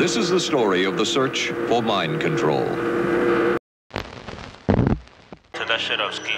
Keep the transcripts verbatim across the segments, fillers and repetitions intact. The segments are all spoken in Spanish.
This is the story of the search for mind control. Tedashevsky.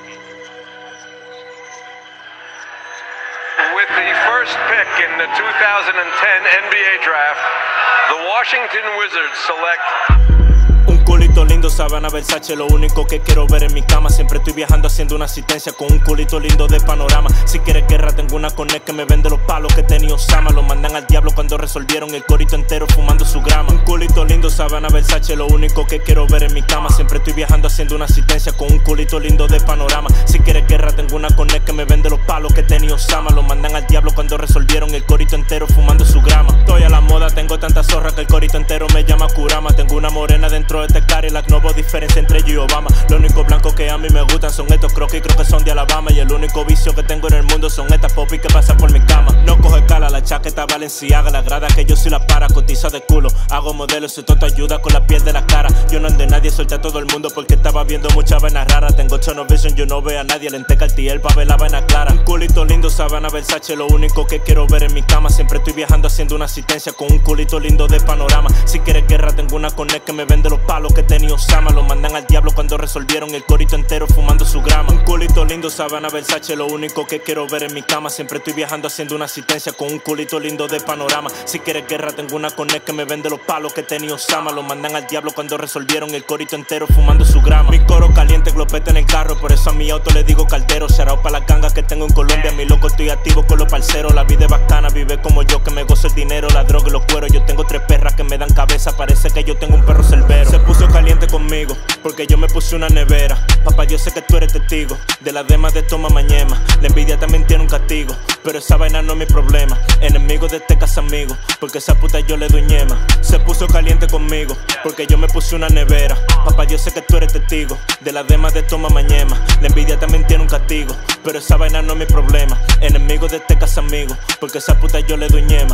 With the first pick in the two thousand ten N B A draft, the Washington Wizards select... Un culito lindo, Sabana Versace, lo único que quiero ver en mi cama. Siempre estoy viajando haciendo una asistencia con un culito lindo de panorama. Si quieres guerra, tengo una connect que me vende los palos que tenía Osama. Lo mandan al diablo cuando resolvieron el corito entero fumando su grama. Un culito lindo, Sabana Versace, lo único que quiero ver en mi cama. Siempre estoy viajando haciendo una asistencia con un culito lindo de panorama. Si quieres guerra, tengo una connect que me vende los palos que tenía Osama. Lo mandan al diablo cuando resolvieron el corito entero fumando su grama. Estoy a la moda, tengo tanta zorra que el corito entero me llama Kurama. Tengo una morena dentro de este Cadillac, no veo diferencia entre yo y Obama. Lo único blanco que a mí me gustan son estos croquis, creo que son de Alabama. Y el único vicio que tengo en el mundo son estas popis que pasan por mi cama. No coge cala, la chaqueta Balenciaga, la grada que yo soy la para, cotiza de culo. Hago modelos y todo ayuda con la piel de la cara. Yo no ando en nadie, suelta a todo el mundo porque estaba viendo muchas vainas raras. Tengo Channel Vision, yo no veo a nadie, lente Cartier pa' ver la vaina clara. Un culito lindo, Sabana Versace, lo único que quiero ver en mi cama. Siempre estoy viajando haciendo una asistencia con un culito lindo de panorama. Si quieres guerra, tengo una connect que me vende los palos que tenía Osama. Lo mandan al diablo cuando resolvieron el corito entero fumando su grama. Un culito lindo, Sabana Versace, lo único que quiero ver en mi cama. Siempre estoy viajando haciendo una asistencia con un culito lindo de panorama. Si quieres guerra, tengo una connect que me vende los palos que tenía Osama. Lo mandan al diablo cuando resolvieron el corito entero fumando su grama. Mi coro caliente, glopeta en el carro, por eso a mi auto le digo caldero. Cerrado pa' las gangas que tengo en Colombia, mi loco estoy activo con los parceros. La vida es bacana, vive como yo que me gozo el dinero, la droga y los cueros. Yo tengo tres perras que me dan cabeza, parece que yo tengo un perro cerbero. Se puso caliente conmigo porque yo me puse una nevera. Papá, yo sé que tú eres testigo de las demás de toma mañema. La envidia también tiene un castigo, pero esa vaina no es mi problema. Enemigo de este casa amigo, porque esa puta yo le doy ñema. Se puso caliente conmigo porque yo me puse una nevera. Papá, yo sé que tú eres testigo de las demás de toma mañema. La envidia también tiene un castigo, pero esa vaina no es mi problema. Enemigo de este casa amigo, porque esa puta yo le doy ñema.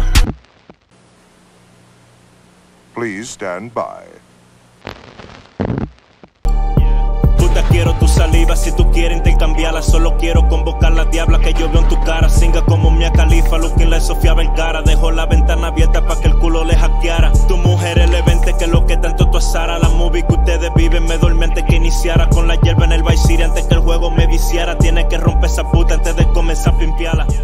Please stand by. Quiero tu saliva, si tú quieres intercambiarla. Solo quiero convocar la diabla que yo veo en tu cara. Singa como Mia Khalifa, looking like Sofía Vergara. Dejó la ventana abierta pa' que el culo le hackeara. Tu mujer es el evento que lo que tanto tú asara. La movie que ustedes viven me duerme antes que iniciara. Con la hierba en el Vice City antes que el juego me viciara. Tienes que romper esa puta antes de comenzar a pimpiarla.